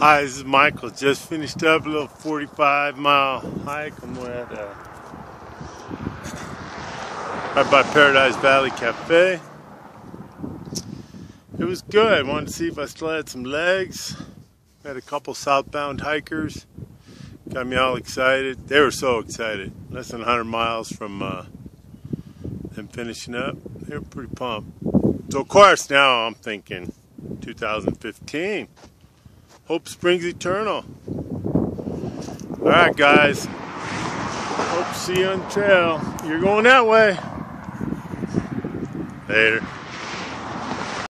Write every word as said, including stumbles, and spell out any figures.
Hi, this is Michael. Just finished up a little forty-five mile hike. I'm at uh, right by Paradise Valley Cafe. It was good. I wanted to see if I still had some legs. Had a couple southbound hikers. Got me all excited. They were so excited. Less than one hundred miles from uh, them finishing up. They were pretty pumped. So of course now I'm thinking two thousand fifteen. Hope springs eternal. Alright guys. Hope to see you on the trail. You're going that way. Later.